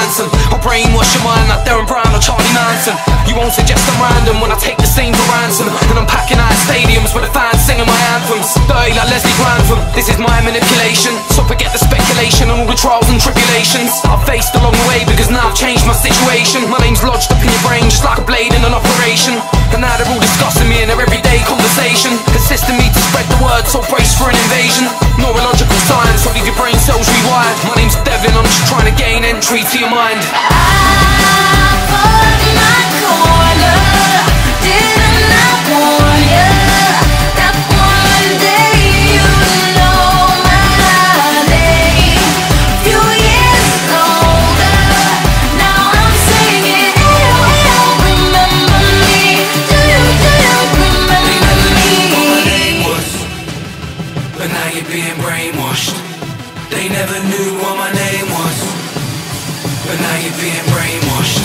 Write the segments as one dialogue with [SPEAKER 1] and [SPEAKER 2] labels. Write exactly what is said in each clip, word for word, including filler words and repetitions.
[SPEAKER 1] Manson. I'll brainwash your mind like Darren Brown or Charlie Manson. You won't suggest I'm random when I take the scene for ransom. And I'm packing out stadiums with the fans singing my anthems. Dirty like Leslie Grantham, this is my manipulation. So forget the speculation and all the trials and tribulations I've faced along the way, because now I've changed my situation. My name's lodged up in your brain just like a blade in an operation. And now they're all discussing me in their everyday conversation, assisting me to spread the word, so brace for an invasion. Neurological science, will leave your brain cells rewired. My name's Devlin, I'm just trying to gain entry to your mind.
[SPEAKER 2] I fought my corner, didn't I warn ya, that one day you'd know my name. Few years older, now I'm singing, ew, ew, remember me, do you, do you remember
[SPEAKER 1] They never knew what my
[SPEAKER 2] me?
[SPEAKER 1] name was, but now you're being brainwashed. They never knew what my name was, but now you're being brainwashed.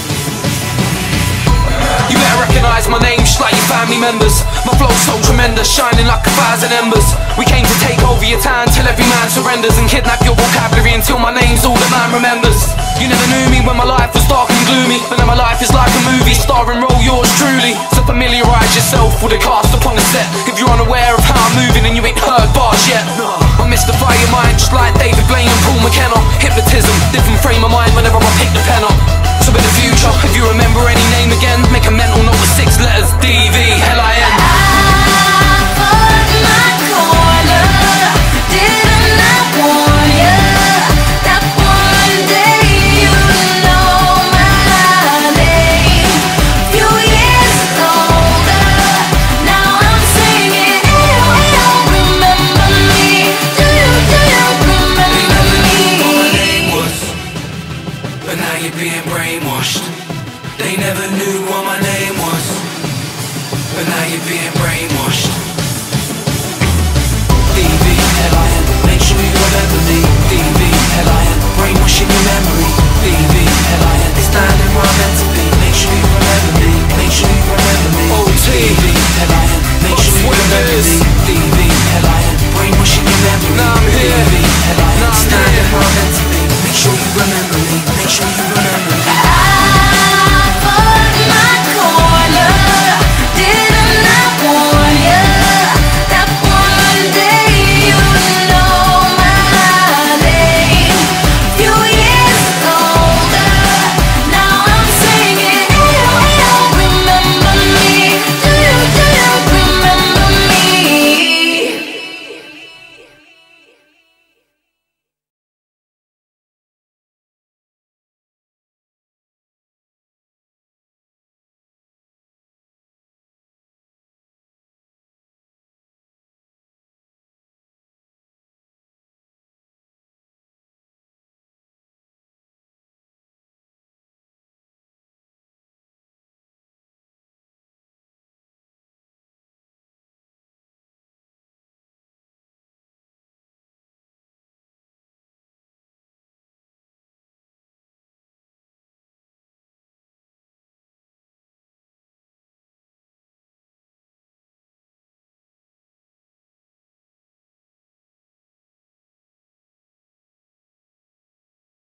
[SPEAKER 1] You better recognise my name just like your family members. My flow's so tremendous, shining like a thousand embers. We came to take over your town till every man surrenders, and kidnap your vocabulary until my name's all the man remembers. You never knew me when my life was dark and gloomy, but now my life is like a movie, starring role yours truly. So familiarise yourself with the cast upon the set, if you're unaware of how I'm moving and you ain't heard bars yet. I mystify your mind just like David Blaine and Paul McKenna. Hypnotism, different frame of mind whenever I pick the pen up. So in the future, if you remember any name again, make a mental note with six letters, D V